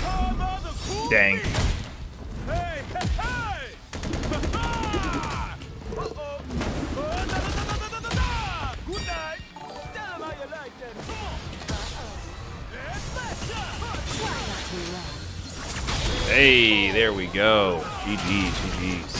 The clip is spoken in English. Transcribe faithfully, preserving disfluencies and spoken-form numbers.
Dang. Hey, there we go. G G's, G G's.